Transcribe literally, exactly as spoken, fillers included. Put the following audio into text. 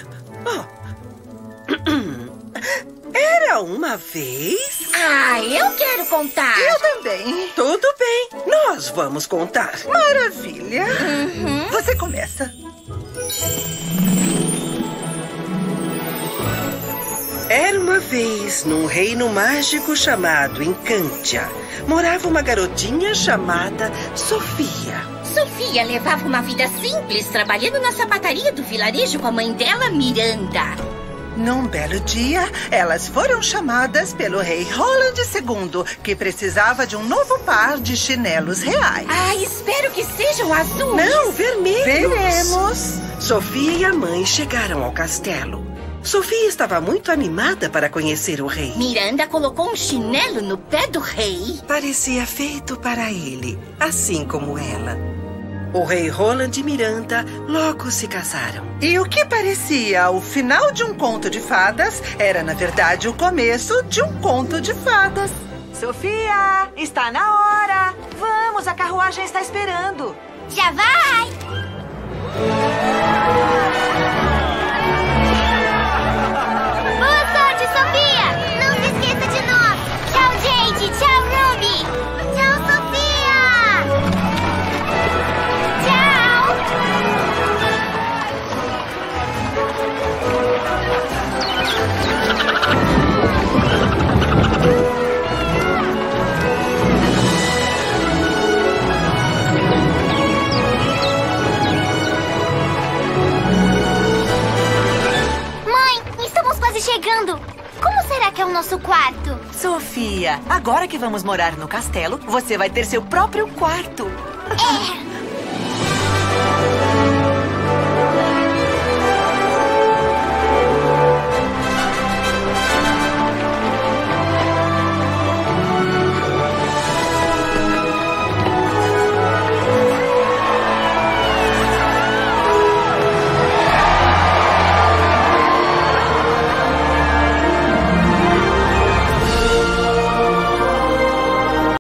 Oh. Era uma vez... Ah, eu quero contar. Eu também. Tudo bem, nós vamos contar. Maravilha. Uhum. Você começa. Era uma vez, num reino mágico chamado Encantia, morava uma garotinha chamada Sofia. Sofia levava uma vida simples, trabalhando na sapataria do vilarejo com a mãe dela, Miranda. Num belo dia, elas foram chamadas pelo rei Roland segundo, que precisava de um novo par de chinelos reais. Ah, espero que sejam azuis. Não, vermelhos. Veremos. Sofia e a mãe chegaram ao castelo. Sofia estava muito animada para conhecer o rei. Miranda colocou um chinelo no pé do rei. Parecia feito para ele, assim como ela. O rei Roland e Miranda logo se casaram. E o que parecia o final de um conto de fadas era, na verdade, o começo de um conto de fadas. Sofia, está na hora. Vamos, a carruagem está esperando. Já vai! Boa sorte, Sofia! Não se esqueça de nós! Tchau, Jade! Tchau, Ruby! Tchau, Sofia! Tchau! Mãe, estamos quase chegando. Como será que é o nosso quarto? Sofia, agora que vamos morar no castelo, você vai ter seu próprio quarto. É.